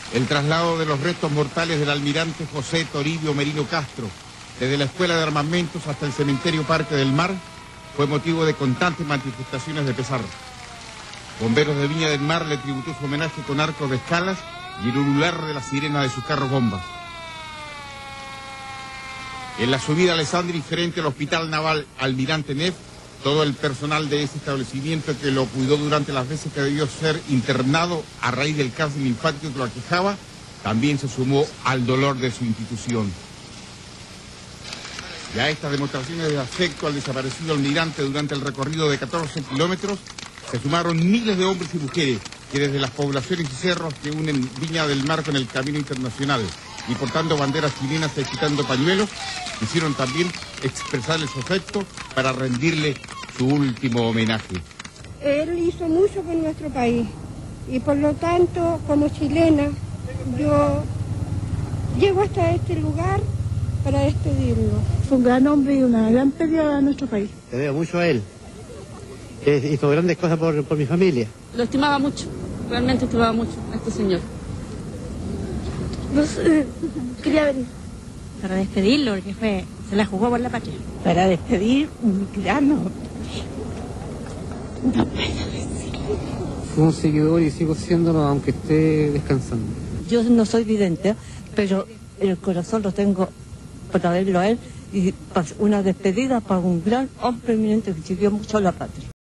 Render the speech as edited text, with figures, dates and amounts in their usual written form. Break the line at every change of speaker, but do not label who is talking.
El traslado de los restos mortales del almirante José Toribio Merino Castro, desde la Escuela de Armamentos hasta el Cementerio Parque del Mar, fue motivo de constantes manifestaciones de pesar. Bomberos de Viña del Mar le tributó su homenaje con arcos de escalas y el ulular de la sirena de sus carros bombas. En la subida Alessandri, frente al Hospital Naval Almirante Neff, todo el personal de ese establecimiento que lo cuidó durante las veces que debió ser internado a raíz del cáncer linfático que lo aquejaba, también se sumó al dolor de su institución. Y a estas demostraciones de afecto al desaparecido almirante durante el recorrido de 14 kilómetros, se sumaron miles de hombres y mujeres que desde las poblaciones y cerros que unen Viña del Mar con el camino internacional y portando banderas chilenas y agitando pañuelos, quisieron también expresarle su afecto para rendirle su último homenaje.
Él hizo mucho por nuestro país y por lo tanto, como chilena, yo llego hasta este lugar para despedirlo.
Fue un gran hombre y una gran pérdida a nuestro país.
Le debo mucho a él. Hizo grandes cosas por mi familia.
Lo estimaba mucho, realmente estimaba mucho a este señor.
No sé, quería venir.
Para despedirlo, porque se la jugó por la patria.
Para despedir un gran hombre. No puedo decirlo.
Fue un seguidor y sigo siéndolo aunque esté descansando.
Yo no soy vidente, pero el corazón lo tengo para verlo a él y una despedida para un gran hombre eminente que sirvió mucho a la patria.